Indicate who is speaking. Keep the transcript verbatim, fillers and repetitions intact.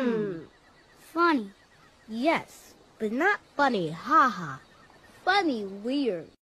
Speaker 1: Hmm.
Speaker 2: Funny.
Speaker 1: Yes, but not funny, ha-ha.
Speaker 2: Funny weird.